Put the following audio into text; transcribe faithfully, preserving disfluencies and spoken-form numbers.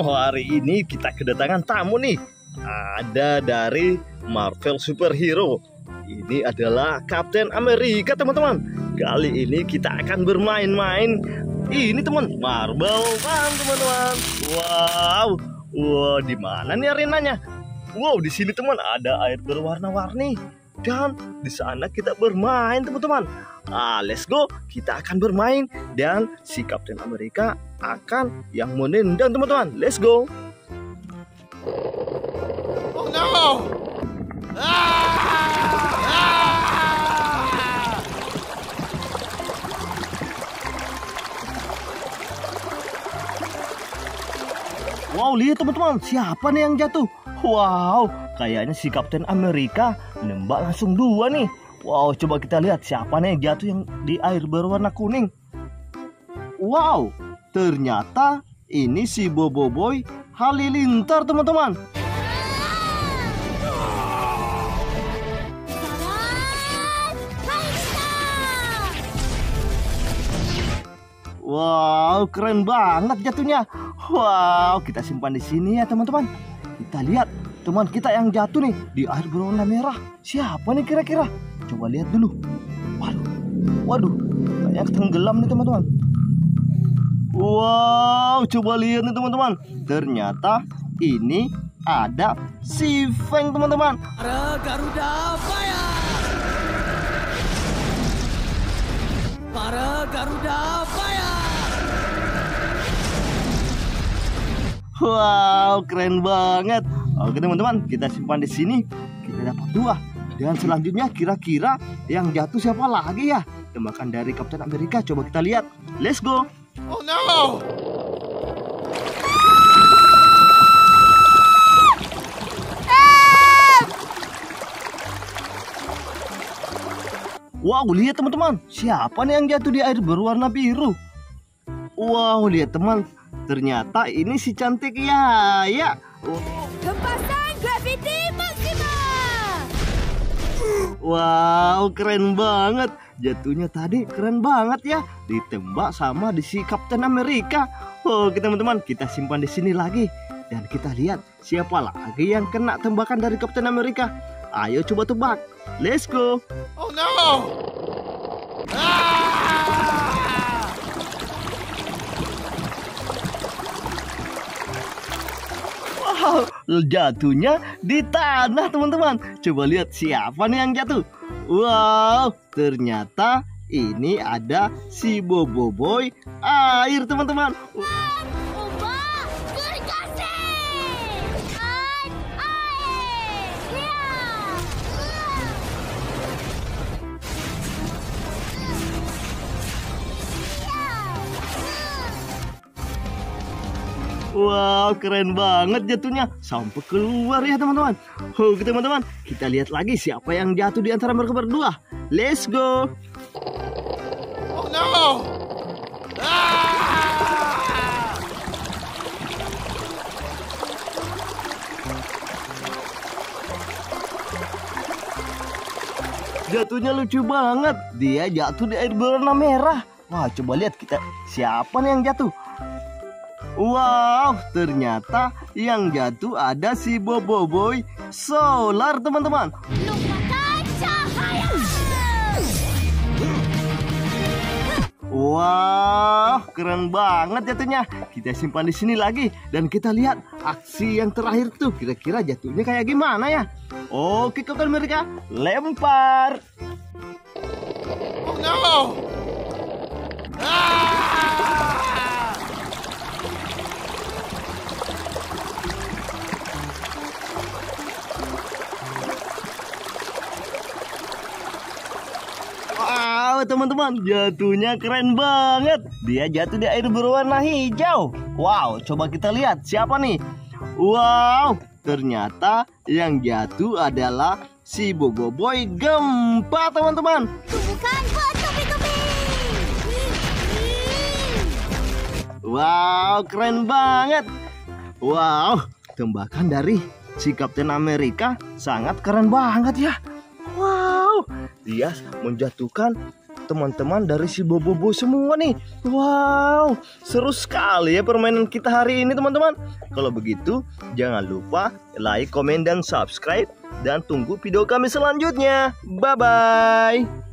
hari ini kita kedatangan tamu nih. Ada dari Marvel Superhero. Ini adalah Kapten Amerika, teman-teman. Kali ini kita akan bermain-main. Ini teman, Marvel Bang, teman-teman. Wow, wow, di mana nih arenanya? Wow, di sini teman ada air berwarna-warni dan di sana kita bermain, teman-teman. Ah, let's go, kita akan bermain dan si Kapten Amerika akan yang menendang, teman-teman. Let's go. Oh no! Wow, lihat teman-teman, siapa nih yang jatuh? Wow, kayaknya si Kapten Amerika nembak langsung dua nih. Wow, coba kita lihat siapa nih yang jatuh yang di air berwarna kuning. Wow, ternyata ini si Boboiboy Halilintar, teman-teman. Wow, keren banget jatuhnya. Wow, kita simpan di sini ya, teman-teman. Kita lihat teman kita yang jatuh nih di air berwarna merah. Siapa nih kira-kira? Coba lihat dulu. Waduh, waduh, kayak tenggelam nih, teman-teman. Wow, coba lihat nih, teman-teman. Ternyata ini ada si Feng, teman-teman. Para Garuda Fire! Para Garuda Fire! Wow, keren banget. Oke, teman-teman, kita simpan di sini. Kita dapat dua. Dan selanjutnya kira-kira yang jatuh siapa lagi ya? Tembakan dari Kapten Amerika. Coba kita lihat. Let's go. Oh no! Wow, lihat teman-teman. Siapa nih yang jatuh di air berwarna biru? Wow, lihat teman. Ternyata ini si cantik ya, ya. Hempasan graviti maksima. Wow, keren banget. Jatuhnya tadi keren banget ya. Ditembak sama di si Kapten Amerika. Oke teman-teman, kita simpan di sini lagi. Dan kita lihat siapa lagi yang kena tembakan dari Kapten Amerika. Ayo coba tebak. Let's go. Oh no! Ah! Wow, jatuhnya di tanah, teman-teman. Coba lihat siapa nih yang jatuh. Wow, ternyata ini ada si Boboiboy air, teman-teman. Ombak gergaji. Air, air. Lihat. Wow, keren banget jatuhnya. Sampai keluar ya, teman-teman. Oke, teman-teman. Kita lihat lagi siapa yang jatuh di antara mereka berdua. Let's go. Oh no! Ah! Jatuhnya lucu banget. Dia jatuh di air berwarna merah. Wah, coba lihat kita. Siapa nih yang jatuh? Wow, ternyata yang jatuh ada si Boboiboy Solar, teman-teman. Lupakan cahaya. Wow, keren banget jatuhnya. Kita simpan di sini lagi dan kita lihat aksi yang terakhir tuh. Kira-kira jatuhnya kayak gimana ya? Oke, Kapten Amerika, lempar. Oh no! Ah! Wow, teman-teman, jatuhnya keren banget. Dia jatuh di air berwarna hijau. Wow, coba kita lihat siapa nih. Wow, ternyata yang jatuh adalah si Boboiboy Gempa, teman-teman. Tumbuhkan buat topi-topi. Wow, keren banget. Wow, tembakan dari si Kapten Amerika sangat keren banget ya. Wow, dia menjatuhkan teman-teman dari si Boboiboy semua nih. Wow, seru sekali ya permainan kita hari ini teman-teman. Kalau begitu jangan lupa like, komen, dan subscribe. Dan tunggu video kami selanjutnya. Bye-bye.